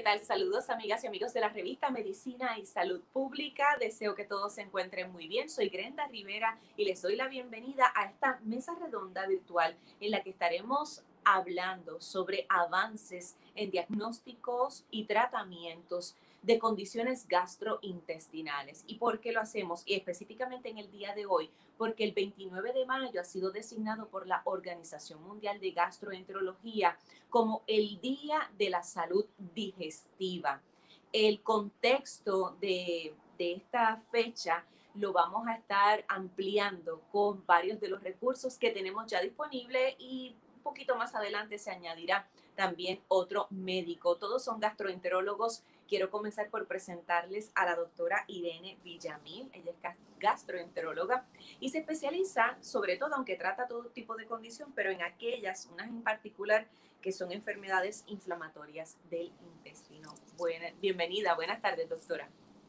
tal? Saludos, amigas y amigos de la revista Medicina y Salud Pública. Deseo que todos se encuentren muy bien. Soy Grenda Rivera y les doy la bienvenida a esta mesa redonda virtual en la que estaremos hablando sobre avances en diagnósticos y tratamientos de condiciones gastrointestinales. ¿Y por qué lo hacemos? Y específicamente en el día de hoy, porque el 29 de mayo ha sido designado por la Organización Mundial de Gastroenterología como el Día de la Salud Digestiva. El contexto de esta fecha lo vamos a estar ampliando con varios de los recursos que tenemos ya disponibles y un poquito más adelante se añadirá también otro médico. Todos son gastroenterólogos. Quiero comenzar por presentarles a la doctora Irene Villamil. Ella es gastroenteróloga y se especializa sobre todo, aunque trata todo tipo de condición, pero en aquellas, unas en particular, que son enfermedades inflamatorias del intestino. Bienvenida, buenas tardes, doctora.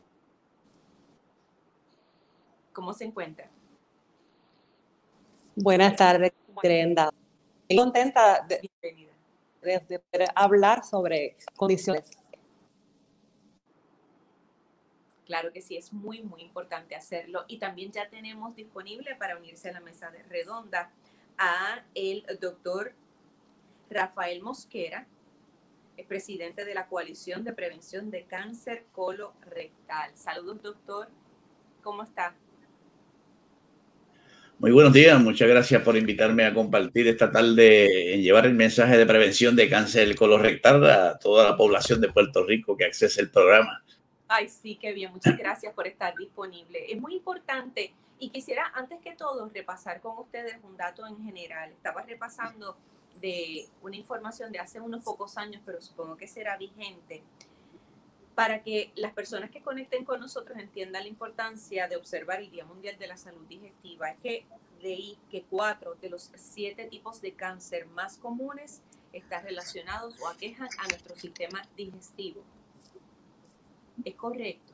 ¿Cómo se encuentra? Buenas tardes, Grenda. Estoy contenta de poder hablar sobre condiciones. Claro que sí, es muy, muy importante hacerlo. Y también ya tenemos disponible para unirse a la mesa de redonda a el doctor Rafael Mosquera, es presidente de la Coalición de Prevención de Cáncer Colorectal. Saludos, doctor. ¿Cómo está? Muy buenos días, muchas gracias por invitarme a compartir esta tarde en llevar el mensaje de prevención de cáncer colorectal a toda la población de Puerto Rico que accese el programa. Ay, sí, qué bien, muchas gracias por estar disponible. Es muy importante y quisiera antes que todo repasar con ustedes un dato en general. Estaba repasando de una información de hace unos pocos años, pero supongo que será vigente, para que las personas que conecten con nosotros entiendan la importancia de observar el Día Mundial de la Salud Digestiva. Es que leí que 4 de los 7 tipos de cáncer más comunes están relacionados o aquejan a nuestro sistema digestivo. ¿Es correcto?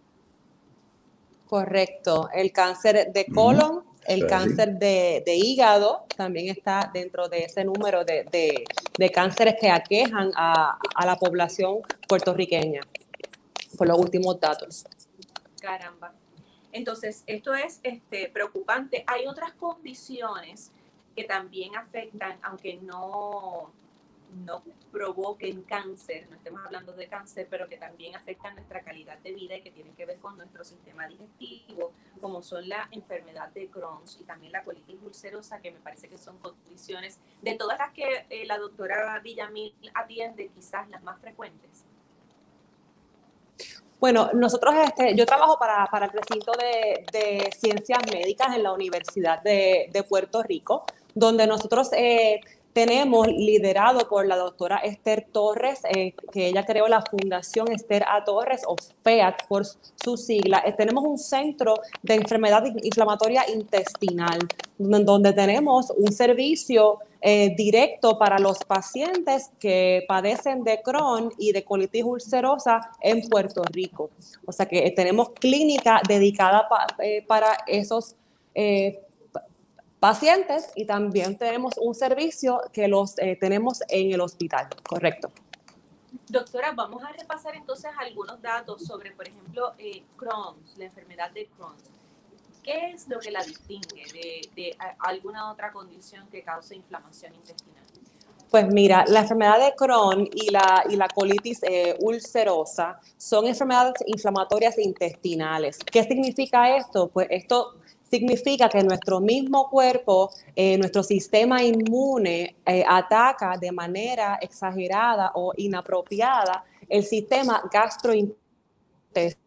Correcto. El cáncer de colon, el cáncer de hígado también está dentro de ese número de cánceres que aquejan a la población puertorriqueña, por los últimos datos. Caramba. Entonces, esto es preocupante. Hay otras condiciones que también afectan, aunque no provoquen cáncer, no estemos hablando de cáncer, pero que también afectan nuestra calidad de vida y que tienen que ver con nuestro sistema digestivo, como son la enfermedad de Crohn y también la colitis ulcerosa, que me parece que son condiciones de todas las que la doctora Villamil atiende, quizás las más frecuentes. Bueno, nosotros, yo trabajo para el recinto de ciencias médicas en la Universidad de Puerto Rico, donde nosotros tenemos liderado por la doctora Esther Torres, que ella creó la Fundación Esther A. Torres, o FEAT por su sigla. Tenemos un centro de enfermedad inflamatoria intestinal, donde tenemos un servicio directo para los pacientes que padecen de Crohn y de colitis ulcerosa en Puerto Rico. O sea que tenemos clínica dedicada para esos pacientes y también tenemos un servicio que los tenemos en el hospital, correcto. Doctora, vamos a repasar entonces algunos datos sobre, por ejemplo, Crohn, la enfermedad de Crohn. ¿Qué es lo que la distingue de alguna otra condición que cause inflamación intestinal? Pues mira, la enfermedad de Crohn y la colitis ulcerosa son enfermedades inflamatorias intestinales. ¿Qué significa esto? Pues esto significa que nuestro mismo cuerpo, nuestro sistema inmune ataca de manera exagerada o inapropiada el sistema gastrointestinal.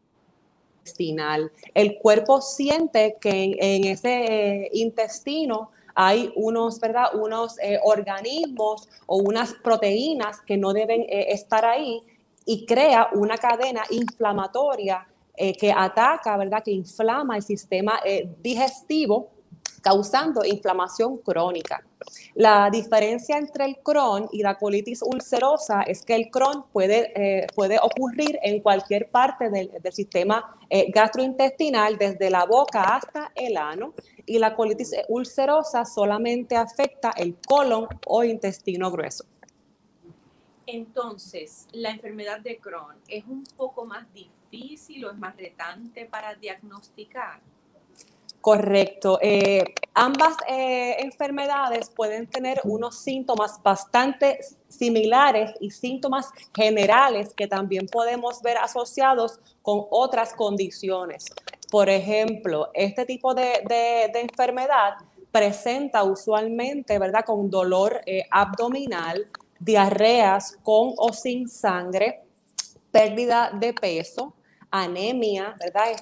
El cuerpo siente que en ese intestino hay unos organismos o unas proteínas que no deben estar ahí y crea una cadena inflamatoria que ataca, ¿verdad? Que inflama el sistema digestivo, causando inflamación crónica. La diferencia entre el Crohn y la colitis ulcerosa es que el Crohn puede ocurrir en cualquier parte del sistema gastrointestinal, desde la boca hasta el ano, y la colitis ulcerosa solamente afecta el colon o intestino grueso. Entonces, ¿la enfermedad de Crohn es un poco más difícil o es más retante para diagnosticar? Correcto. Ambas enfermedades pueden tener unos síntomas bastante similares y síntomas generales que también podemos ver asociados con otras condiciones. Por ejemplo, este tipo de enfermedad presenta usualmente, ¿verdad?, con dolor abdominal, diarreas con o sin sangre, pérdida de peso, anemia, ¿verdad?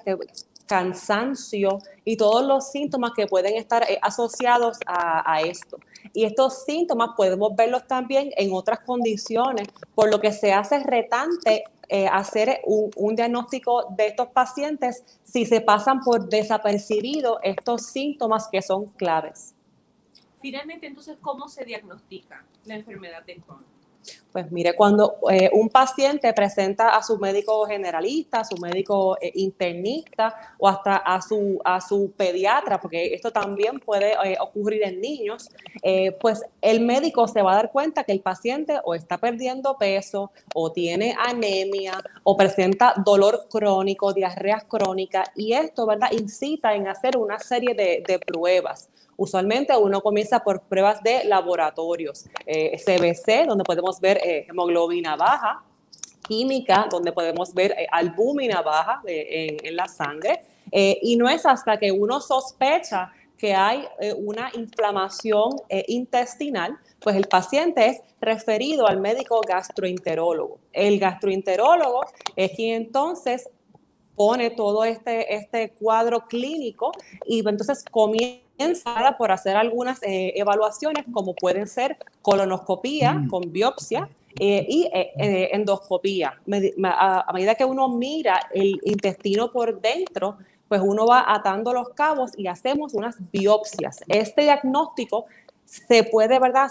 Cansancio y todos los síntomas que pueden estar asociados a esto. Y estos síntomas podemos verlos también en otras condiciones, por lo que se hace retante hacer un diagnóstico de estos pacientes si se pasan por desapercibido estos síntomas que son claves. Finalmente, entonces, ¿cómo se diagnostica la enfermedad de Crohn? Pues mire, cuando un paciente presenta a su médico generalista, a su médico internista o hasta a su pediatra, porque esto también puede ocurrir en niños, pues el médico se va a dar cuenta que el paciente o está perdiendo peso o tiene anemia o presenta dolor crónico, diarreas crónicas, y esto, ¿verdad?, incita en hacer una serie de pruebas. Usualmente uno comienza por pruebas de laboratorios, CBC, donde podemos ver hemoglobina baja, química, donde podemos ver albúmina baja en la sangre, y no es hasta que uno sospecha que hay una inflamación intestinal, pues el paciente es referido al médico gastroenterólogo. El gastroenterólogo es quien entonces pone todo este cuadro clínico y entonces comienza por hacer algunas evaluaciones como pueden ser colonoscopía con biopsia y endoscopía. A medida que uno mira el intestino por dentro, pues uno va atando los cabos y hacemos unas biopsias. Este diagnóstico se puede, ¿verdad?,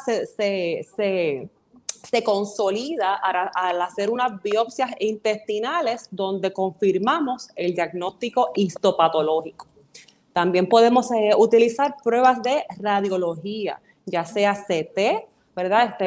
se consolida al hacer unas biopsias intestinales donde confirmamos el diagnóstico histopatológico. También podemos utilizar pruebas de radiología, ya sea CT, ¿verdad?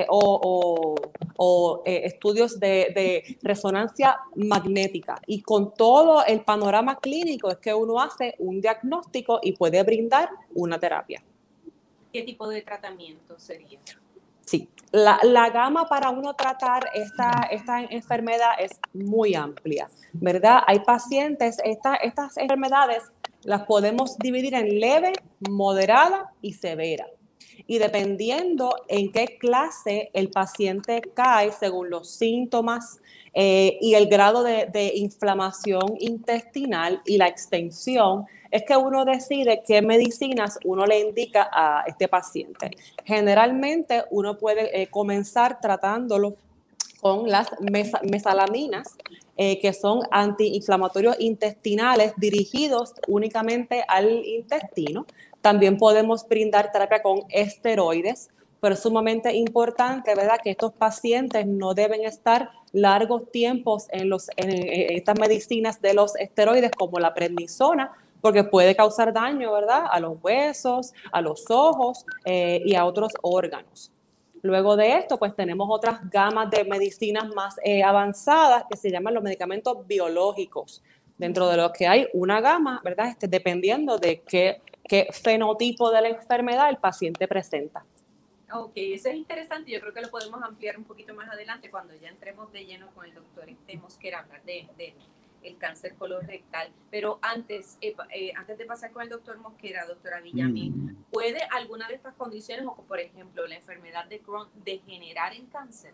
O estudios de resonancia magnética. Y con todo el panorama clínico es que uno hace un diagnóstico y puede brindar una terapia. ¿Qué tipo de tratamiento sería? Sí, la gama para uno tratar esta enfermedad es muy amplia, ¿verdad? Hay pacientes, estas enfermedades las podemos dividir en leve, moderada y severa. Y dependiendo en qué clase el paciente cae, según los síntomas y el grado de inflamación intestinal y la extensión, es que uno decide qué medicinas uno le indica a este paciente. Generalmente uno puede comenzar tratándolo con las mesalaminas, que son antiinflamatorios intestinales dirigidos únicamente al intestino. También podemos brindar terapia con esteroides, pero es sumamente importante, ¿verdad?, que estos pacientes no deben estar largos tiempos en estas medicinas de los esteroides como la prednisona, porque puede causar daño, ¿verdad?, a los huesos, a los ojos y a otros órganos. Luego de esto, pues tenemos otras gamas de medicinas más avanzadas que se llaman los medicamentos biológicos, dentro de los que hay una gama, ¿verdad?, dependiendo de qué fenotipo de la enfermedad el paciente presenta. Ok, eso es interesante. Yo creo que lo podemos ampliar un poquito más adelante cuando ya entremos de lleno con el doctor Mosquera a hablar de el cáncer colorectal. Pero antes de pasar con el doctor Mosquera, doctora Villamil, ¿puede alguna de estas condiciones, o por ejemplo la enfermedad de Crohn, degenerar en cáncer?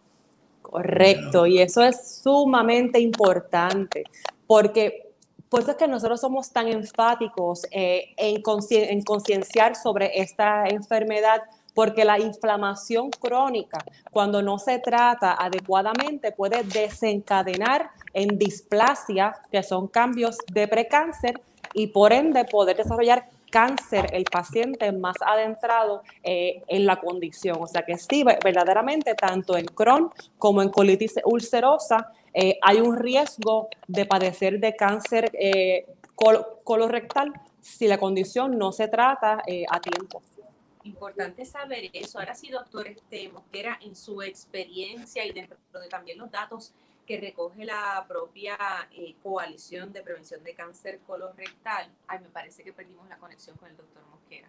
Correcto, y eso es sumamente importante, porque por eso es que nosotros somos tan enfáticos en concienciar sobre esta enfermedad, porque la inflamación crónica, cuando no se trata adecuadamente, puede desencadenar en displasia, que son cambios de precáncer, y por ende poder desarrollar cáncer el paciente más adentrado en la condición. O sea que sí, verdaderamente, tanto en Crohn como en colitis ulcerosa, hay un riesgo de padecer de cáncer colorectal si la condición no se trata a tiempo. Importante saber eso. Ahora sí, doctor Mosquera, en su experiencia y dentro de también los datos que recoge la propia coalición de prevención de cáncer colorectal. Ay, me parece que perdimos la conexión con el doctor Mosquera.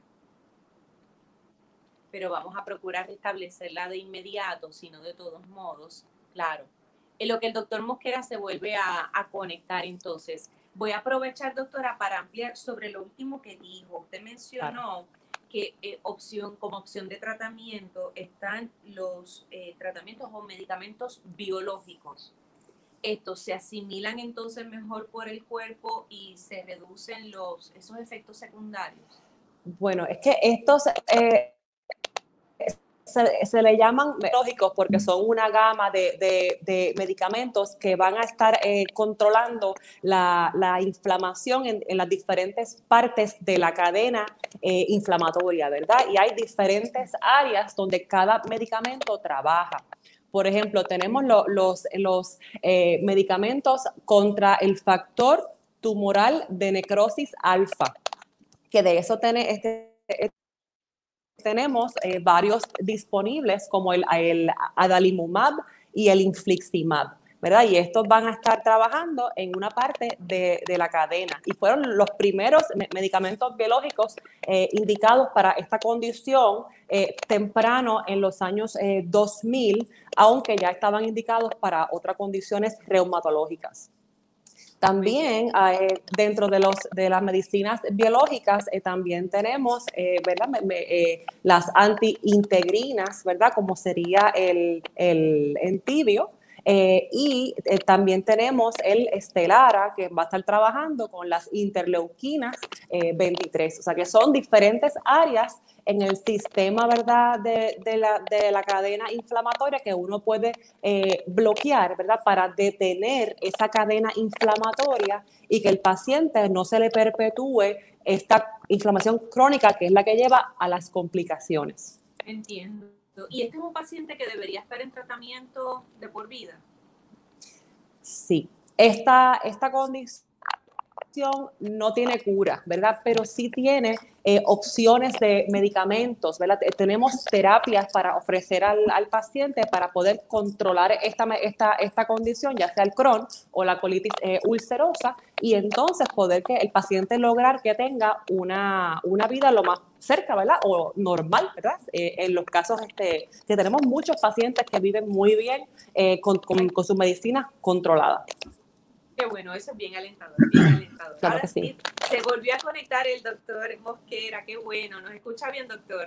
Pero vamos a procurar restablecerla de inmediato, si no de todos modos, claro. En lo que el doctor Mosquera se vuelve a conectar, entonces, voy a aprovechar, doctora, para ampliar sobre lo último que dijo. Usted mencionó que como opción de tratamiento están los tratamientos o medicamentos biológicos. Estos se asimilan entonces mejor por el cuerpo y se reducen esos efectos secundarios. Bueno, es que estos se le llaman biológicos porque son una gama de medicamentos que van a estar controlando la inflamación en las diferentes partes de la cadena inflamatoria, ¿verdad? Y hay diferentes áreas donde cada medicamento trabaja. Por ejemplo, tenemos los medicamentos contra el factor tumoral de necrosis alfa, que de eso tenemos varios disponibles como el adalimumab y el infliximab, ¿verdad? Y estos van a estar trabajando en una parte de la cadena y fueron los primeros medicamentos biológicos indicados para esta condición temprano en los años 2000, aunque ya estaban indicados para otras condiciones reumatológicas. También dentro de las medicinas biológicas también tenemos ¿verdad? Las antiintegrinas, ¿verdad? Como sería el Entyvio. Y también tenemos el Stelara, que va a estar trabajando con las interleuquinas 23. O sea que son diferentes áreas en el sistema, ¿verdad? de la cadena inflamatoria que uno puede bloquear, ¿verdad? Para detener esa cadena inflamatoria y que el paciente no se le perpetúe esta inflamación crónica que es la que lleva a las complicaciones. Entiendo. ¿Y este es un paciente que debería estar en tratamiento de por vida? Sí. Esta condición no tiene cura, ¿verdad? Pero sí tiene opciones de medicamentos, ¿verdad? Tenemos terapias para ofrecer al paciente para poder controlar esta condición, ya sea el Crohn o la colitis ulcerosa, y entonces poder que el paciente lograr que tenga una vida lo más cerca, ¿verdad? O normal, ¿verdad? En los casos que tenemos muchos pacientes que viven muy bien con su medicina controlada. Qué bueno, eso es bien alentador, bien alentador. Claro Ahora que sí. Se volvió a conectar el doctor Mosquera, qué bueno. ¿Nos escucha bien, doctor?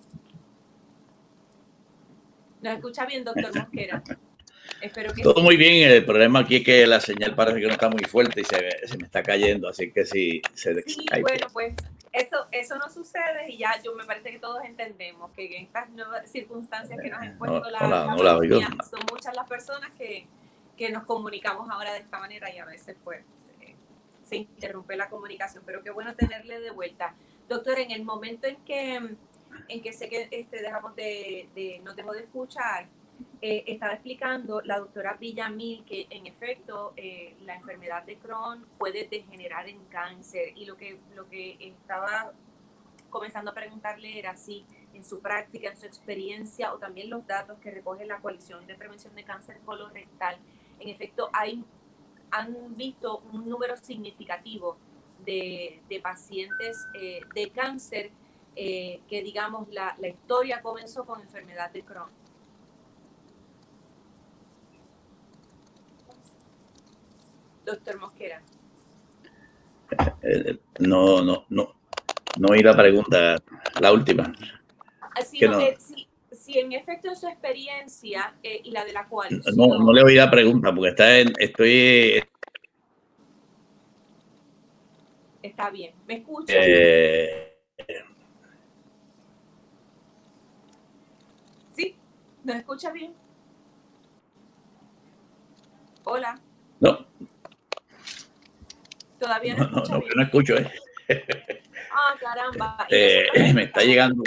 ¿Nos escucha bien, doctor Mosquera? Espero que todo sí. Muy bien, el problema aquí es que la señal parece que no está muy fuerte y se me está cayendo, así que sí. Bueno, pues eso no sucede y ya me parece que todos entendemos que en estas nuevas circunstancias que nos ha impuesto la pandemia, son muchas las personas que nos comunicamos ahora de esta manera y a veces pues se interrumpe la comunicación, pero qué bueno tenerle de vuelta. Doctor, en el momento en que sé que nos dejó de escuchar, estaba explicando la doctora Villamil que en efecto la enfermedad de Crohn puede degenerar en cáncer y lo que estaba comenzando a preguntarle era si en su práctica, en su experiencia o también los datos que recoge la Coalición de Prevención de Cáncer Colorectal, en efecto han visto un número significativo de pacientes de cáncer que digamos la historia comenzó con enfermedad de Crohn. Doctor Mosquera. No oí la pregunta, la última. Si en efecto en su experiencia y la de la coalición. No le oí la pregunta porque estoy. Está bien, ¿me escucha? ¿Sí? ¿Nos escucha bien? Hola. No. Todavía no escucha bien. No escucho, Ah, caramba. Me está llegando.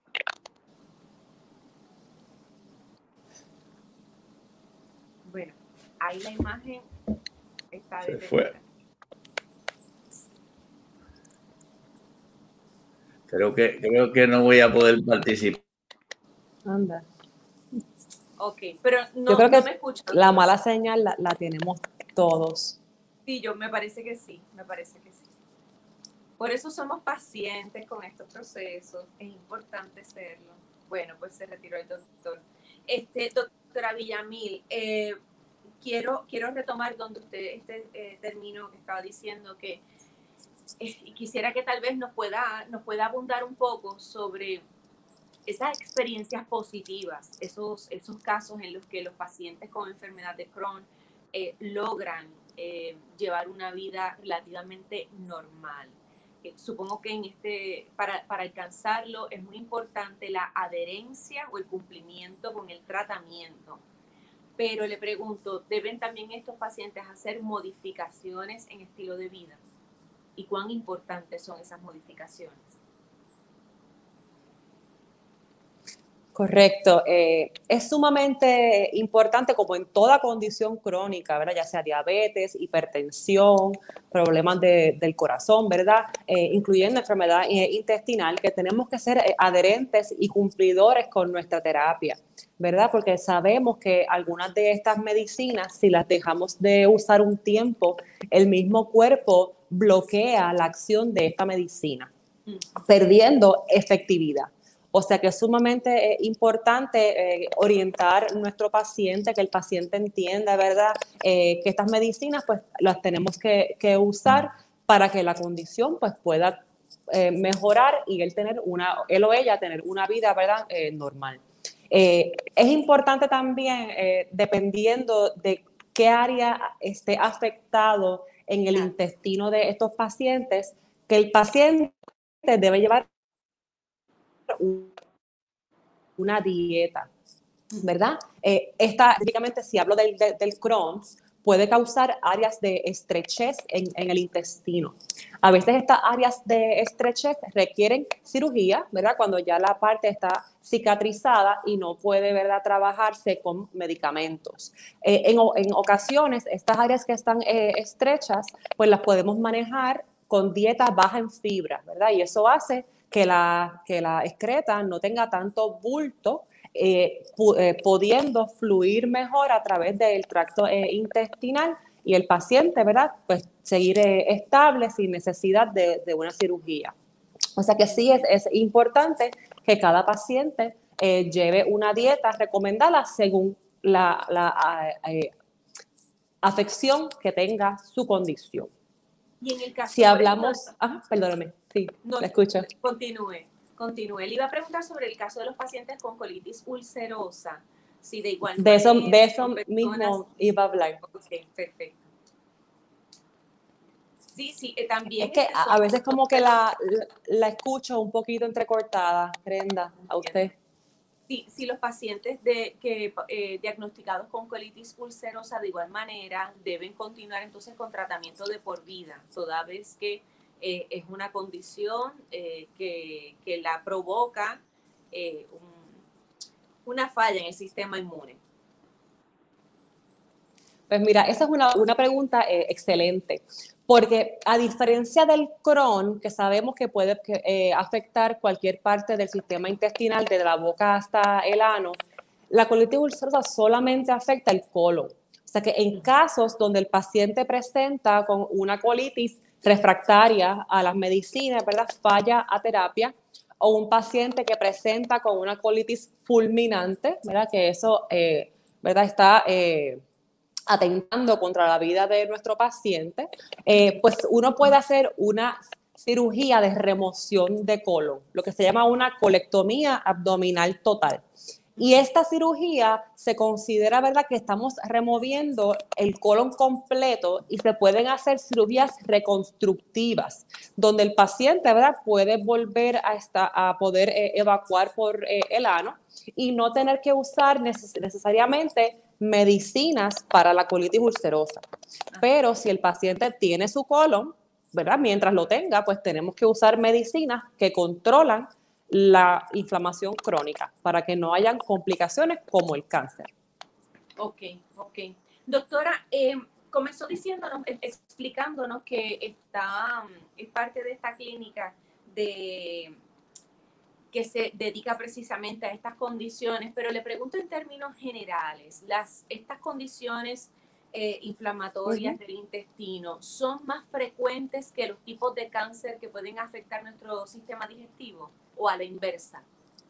Bueno, ahí la imagen está detenida. Creo que no voy a poder participar. Anda. Ok, pero Yo creo que me escucho. la mala señal la tenemos todos. Sí, me parece que sí, me parece que sí. Por eso somos pacientes con estos procesos, es importante serlo. Bueno, pues se retiró el doctor. Doctora Villamil, quiero retomar donde usted terminó, que estaba diciendo que y quisiera que tal vez nos pueda abundar un poco sobre esas experiencias positivas, esos casos en los que los pacientes con enfermedad de Crohn logran llevar una vida relativamente normal. Supongo que para alcanzarlo es muy importante la adherencia o el cumplimiento con el tratamiento. Pero le pregunto, ¿deben también estos pacientes hacer modificaciones en estilo de vida? ¿Y cuán importantes son esas modificaciones? Correcto. Es sumamente importante, como en toda condición crónica, ¿verdad? Ya sea diabetes, hipertensión, problemas del corazón, ¿verdad? Incluyendo enfermedad intestinal, que tenemos que ser adherentes y cumplidores con nuestra terapia, ¿verdad? Porque sabemos que algunas de estas medicinas, si las dejamos de usar un tiempo, el mismo cuerpo bloquea la acción de esta medicina, perdiendo efectividad. O sea que es sumamente importante orientar a nuestro paciente, que el paciente entienda, ¿verdad? Que estas medicinas pues las tenemos que usar para que la condición pues pueda mejorar y él o ella tener una vida, ¿verdad? Normal. Es importante también, dependiendo de qué área esté afectado en el intestino de estos pacientes, que el paciente debe llevar una dieta, ¿verdad? Típicamente, si hablo del Crohn's, puede causar áreas de estrechez en el intestino. A veces estas áreas de estrechez requieren cirugía, ¿verdad? Cuando ya la parte está cicatrizada y no puede, ¿verdad?, trabajarse con medicamentos. En ocasiones, estas áreas que están estrechas, pues las podemos manejar con dieta baja en fibra, ¿verdad? Y eso hace que la excreta no tenga tanto bulto, pudiendo fluir mejor a través del tracto intestinal y el paciente, ¿verdad?, pues seguir estable sin necesidad de una cirugía. O sea que sí es importante que cada paciente lleve una dieta recomendada según la afección que tenga su condición. Y en el caso, si hablamos, perdóname, sí, no, la escucho. Continúe. Le iba a preguntar sobre el caso de los pacientes con colitis ulcerosa. Si de igual de eso personas... mismo iba a hablar. Ok, perfecto. Sí, también. Es que a veces como que la escucho un poquito entrecortada, Brenda, a usted. Sí, los pacientes diagnosticados con colitis ulcerosa de igual manera deben continuar entonces con tratamiento de por vida, toda vez que es una condición que la provoca una falla en el sistema inmune. Pues mira, esa es una pregunta excelente, porque a diferencia del Crohn, que sabemos que puede afectar cualquier parte del sistema intestinal, desde la boca hasta el ano, la colitis ulcerosa solamente afecta el colon. O sea que en casos donde el paciente presenta con una colitis refractaria a las medicinas, ¿verdad?, falla a terapia, o un paciente que presenta con una colitis fulminante, ¿verdad?, que eso, ¿verdad?, está atentando contra la vida de nuestro paciente, pues uno puede hacer una cirugía de remoción de colon, lo que se llama una colectomía abdominal total. Y esta cirugía se considera, ¿verdad?, que estamos removiendo el colon completo y se pueden hacer cirugías reconstructivas, donde el paciente, ¿verdad?, puede volver a poder evacuar por el ano y no tener que usar necesariamente medicinas para la colitis ulcerosa. Pero si el paciente tiene su colon, ¿verdad?, mientras lo tenga, pues tenemos que usar medicinas que controlan la inflamación crónica para que no hayan complicaciones como el cáncer. Ok. Doctora, comenzó explicándonos que es parte de esta clínica de que se dedica precisamente a estas condiciones, pero le pregunto en términos generales, estas condiciones inflamatorias del intestino son más frecuentes que los tipos de cáncer que pueden afectar nuestro sistema digestivo o a la inversa.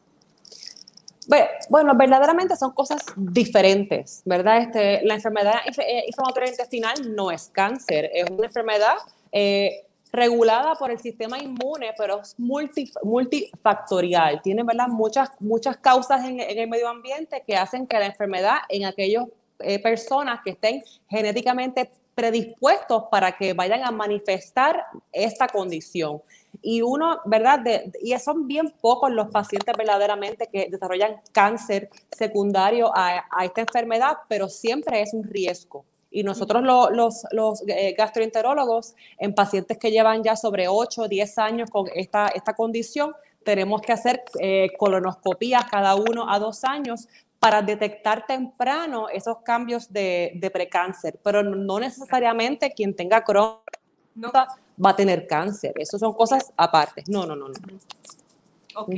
Bueno, verdaderamente son cosas diferentes, ¿verdad? La enfermedad inflamatoria intestinal no es cáncer, es una enfermedad regulada por el sistema inmune, pero es multifactorial. Tiene, ¿verdad?, muchas causas en el medio ambiente que hacen que la enfermedad en aquellas personas que estén genéticamente predispuestos para que vayan a manifestar esta condición. Y uno, ¿verdad? Y son bien pocos los pacientes verdaderamente que desarrollan cáncer secundario a esta enfermedad, pero siempre es un riesgo. Y nosotros los gastroenterólogos, en pacientes que llevan ya sobre 8 o 10 años con esta condición, tenemos que hacer colonoscopías cada 1 a 2 años para detectar temprano esos cambios de precáncer, pero no necesariamente quien tenga Crohn va a tener cáncer. Eso son cosas aparte. No. Ok.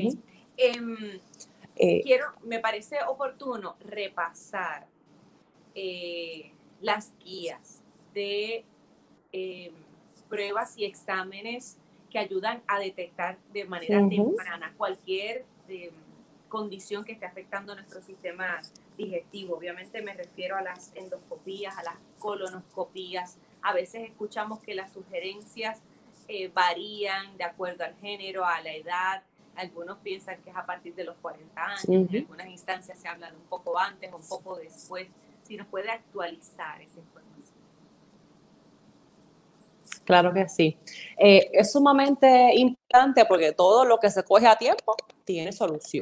Me parece oportuno repasar las guías de pruebas y exámenes que ayudan a detectar de manera temprana cualquier condición que esté afectando nuestro sistema digestivo. Obviamente me refiero a las endoscopías, a las colonoscopías. A veces escuchamos que las sugerencias varían de acuerdo al género, a la edad. Algunos piensan que es a partir de los 40 años. En algunas instancias se habla de un poco antes o un poco después. Si nos puede actualizar esa información. Claro que sí. Es sumamente importante porque todo lo que se coge a tiempo tiene solución.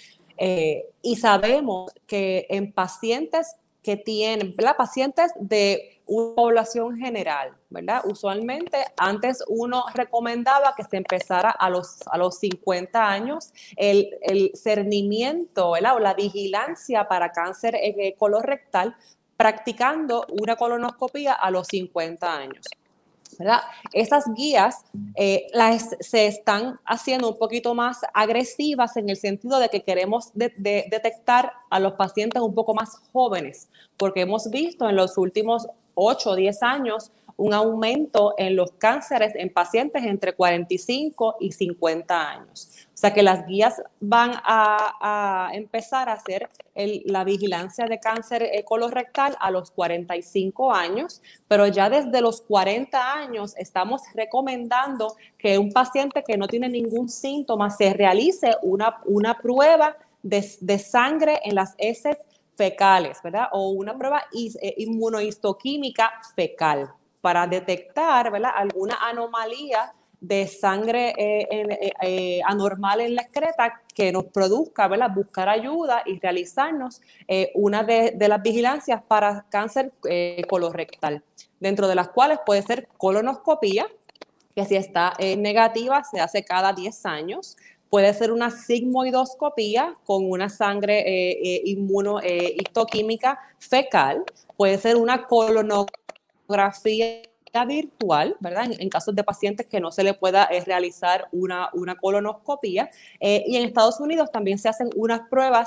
Y sabemos que en pacientes que tienen, ¿verdad?, pacientes de una población general, ¿verdad? Usualmente antes uno recomendaba que se empezara a los 50 años el cernimiento, ¿verdad?, o la vigilancia para cáncer colorectal, practicando una colonoscopía a los 50 años. ¿Verdad? Esas guías se están haciendo un poquito más agresivas en el sentido de que queremos detectar a los pacientes un poco más jóvenes, porque hemos visto en los últimos 8 o 10 años un aumento en los cánceres en pacientes entre 45 y 50 años. O sea que las guías van a empezar a hacer la vigilancia de cáncer colorectal a los 45 años, pero ya desde los 40 años estamos recomendando que un paciente que no tiene ningún síntoma se realice una prueba de sangre en las heces fecales, ¿verdad? O una prueba inmunohistoquímica fecal para detectar, ¿verdad?, alguna anomalía de sangre anormal en la excreta que nos produzca, ¿verdad?, buscar ayuda y realizarnos una de las vigilancias para cáncer colorectal, dentro de las cuales puede ser colonoscopía, que si está negativa se hace cada 10 años. Puede ser una sigmoidoscopía con una sangre inmunohistoquímica fecal. Puede ser una colonografía virtual, ¿verdad? En casos de pacientes que no se le pueda realizar una colonoscopía. Y en Estados Unidos también se hacen unas pruebas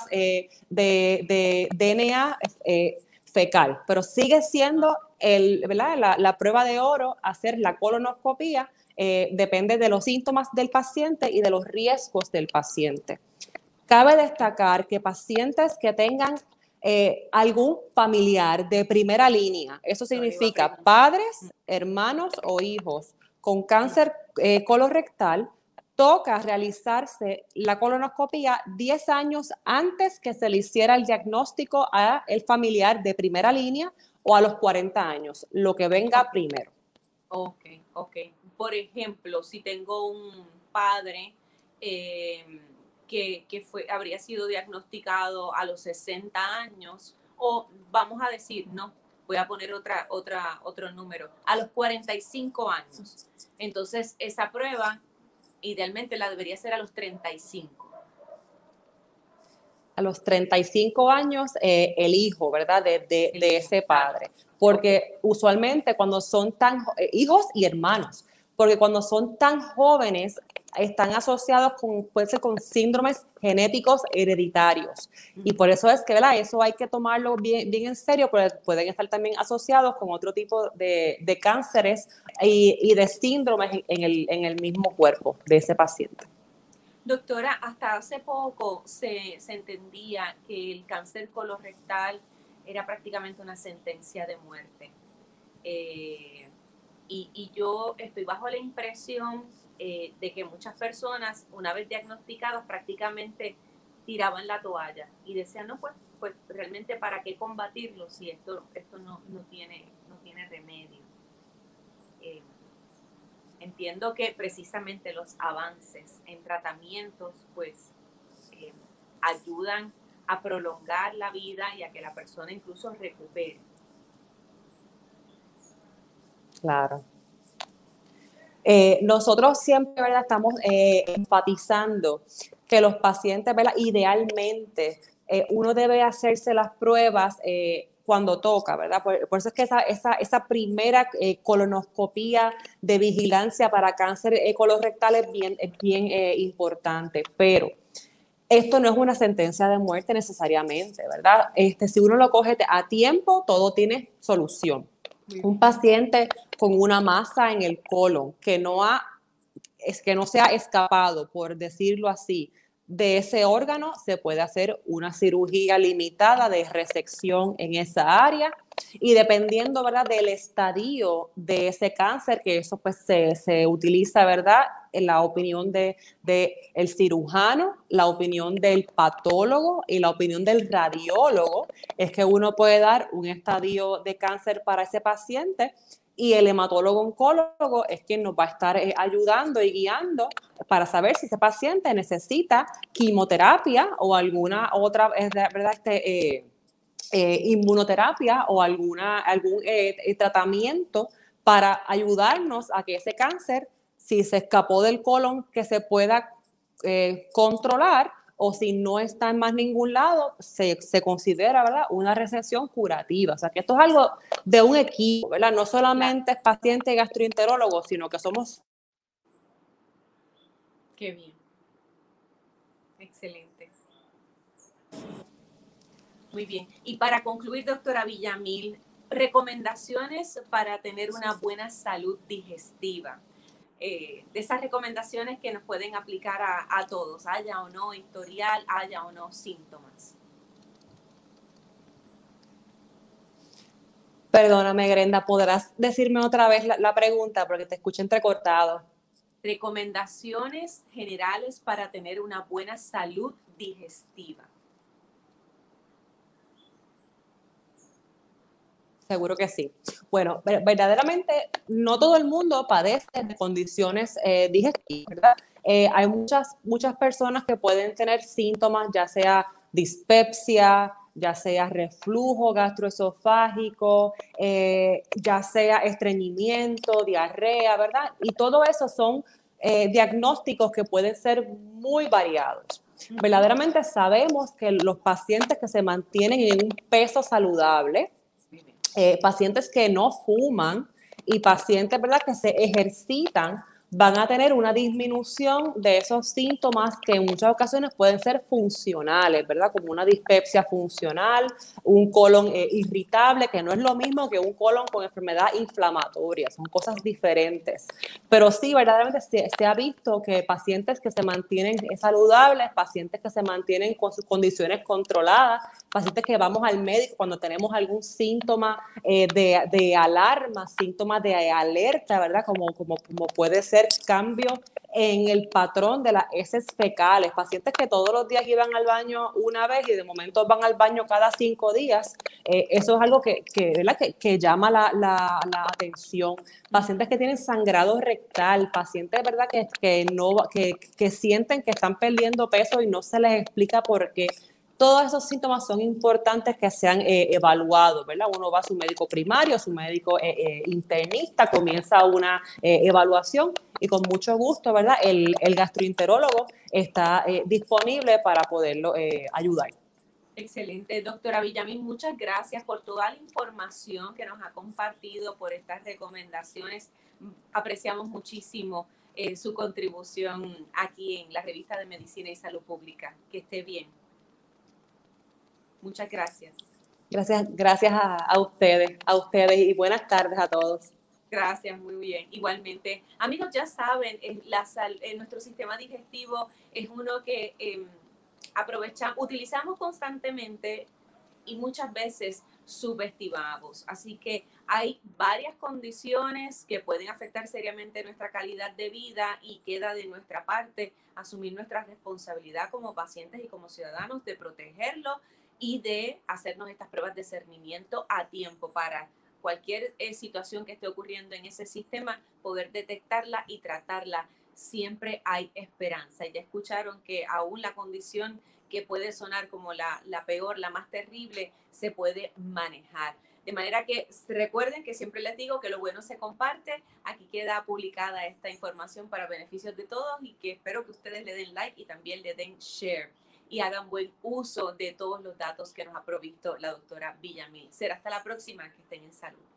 de DNA fecal, pero sigue siendo ¿verdad?, la prueba de oro hacer la colonoscopía. Depende de los síntomas del paciente y de los riesgos del paciente. Cabe destacar que pacientes que tengan algún familiar de primera línea, eso significa padres, hermanos o hijos con cáncer colorectal, toca realizarse la colonoscopía 10 años antes que se le hiciera el diagnóstico a el familiar de primera línea o a los 40 años, lo que venga primero. Ok. Por ejemplo, si tengo un padre que habría sido diagnosticado a los 60 años, o vamos a decir, no, voy a poner otro número, a los 45 años. Entonces, esa prueba idealmente la debería hacer a los 35. A los 35 años, el hijo, ¿verdad?, de ese padre. Porque usualmente cuando son hijos y hermanos, porque cuando son tan jóvenes están asociados puede ser con síndromes genéticos hereditarios. Y por eso es que, ¿verdad? Eso hay que tomarlo bien, bien en serio, porque pueden estar también asociados con otro tipo de cánceres y de síndromes en el mismo cuerpo de ese paciente. Doctora, hasta hace poco se entendía que el cáncer colorectal era prácticamente una sentencia de muerte. Y yo estoy bajo la impresión de que muchas personas, una vez diagnosticadas, prácticamente tiraban la toalla y decían, no, pues realmente para qué combatirlo si esto no tiene remedio. Entiendo que precisamente los avances en tratamientos pues ayudan a prolongar la vida y a que la persona incluso recupere. Claro. Nosotros siempre, ¿verdad?, estamos enfatizando que los pacientes, ¿verdad?, idealmente uno debe hacerse las pruebas cuando toca, ¿verdad? Por eso es que esa primera colonoscopía de vigilancia para cáncer colorectal es bien importante, pero esto no es una sentencia de muerte necesariamente, ¿verdad? Si uno lo coge a tiempo, todo tiene solución. Un paciente con una masa en el colon que no se ha escapado, por decirlo así, de ese órgano, se puede hacer una cirugía limitada de resección en esa área y dependiendo, ¿verdad?, del estadio de ese cáncer, que eso pues se utiliza, ¿verdad?, en la opinión de el cirujano, la opinión del patólogo y la opinión del radiólogo, es que uno puede dar un estadio de cáncer para ese paciente. Y el hematólogo oncólogo es quien nos va a estar ayudando y guiando para saber si ese paciente necesita quimioterapia o alguna otra, ¿verdad?, inmunoterapia o algún tratamiento para ayudarnos a que ese cáncer, si se escapó del colon, que se pueda controlar, o si no está en más ningún lado, se considera, ¿verdad?, una resección curativa. O sea, que esto es algo de un equipo, ¿verdad? No solamente es paciente y gastroenterólogo, sino que somos... Qué bien. Excelente. Muy bien. Y para concluir, doctora Villamil, recomendaciones para tener una buena salud digestiva. De esas recomendaciones que nos pueden aplicar a todos, haya o no historial, haya o no síntomas. Perdóname, Grenda, ¿podrás decirme otra vez la pregunta? Porque te escuché entrecortado. Recomendaciones generales para tener una buena salud digestiva. Seguro que sí. Bueno, verdaderamente no todo el mundo padece de condiciones digestivas, ¿verdad? Hay muchas personas que pueden tener síntomas, ya sea dispepsia, ya sea reflujo gastroesofágico, ya sea estreñimiento, diarrea, ¿verdad? Y todo eso son diagnósticos que pueden ser muy variados. Verdaderamente sabemos que los pacientes que se mantienen en un peso saludable, pacientes que no fuman y pacientes, ¿verdad?, que se ejercitan, van a tener una disminución de esos síntomas que en muchas ocasiones pueden ser funcionales, ¿verdad? Como una dispepsia funcional, un colon irritable, que no es lo mismo que un colon con enfermedad inflamatoria, son cosas diferentes. Pero sí, verdaderamente se ha visto que pacientes que se mantienen saludables, pacientes que se mantienen con sus condiciones controladas, pacientes que vamos al médico cuando tenemos algún síntoma de alarma, síntomas de alerta, ¿verdad? Como puede ser cambio en el patrón de las heces fecales, pacientes que todos los días iban al baño una vez y de momento van al baño cada 5 días, eso es algo que llama la atención. Pacientes que tienen sangrado rectal, pacientes, ¿verdad?, que sienten que están perdiendo peso y no se les explica por qué. Todos esos síntomas son importantes que sean evaluados, ¿verdad? Uno va a su médico primario, su médico internista, comienza una evaluación y con mucho gusto, ¿verdad?, el gastroenterólogo está disponible para poderlo ayudar. Excelente, doctora Villamil, muchas gracias por toda la información que nos ha compartido, por estas recomendaciones. Apreciamos muchísimo su contribución aquí en la revista de Medicina y Salud Pública. Que esté bien. Muchas gracias. Gracias a ustedes y buenas tardes a todos. Gracias, muy bien. Igualmente, amigos, ya saben, nuestro sistema digestivo es uno que utilizamos constantemente y muchas veces subestimamos. Así que hay varias condiciones que pueden afectar seriamente nuestra calidad de vida y queda de nuestra parte asumir nuestra responsabilidad como pacientes y como ciudadanos de protegerlo y de hacernos estas pruebas de discernimiento a tiempo para cualquier situación que esté ocurriendo en ese sistema, poder detectarla y tratarla. Siempre hay esperanza. Y ya escucharon que aún la condición que puede sonar como la peor, la más terrible, se puede manejar. De manera que recuerden que siempre les digo que lo bueno se comparte. Aquí queda publicada esta información para beneficios de todos y que espero que ustedes le den like y también le den share y hagan buen uso de todos los datos que nos ha provisto la doctora Villamil. Será hasta la próxima. Que estén en salud.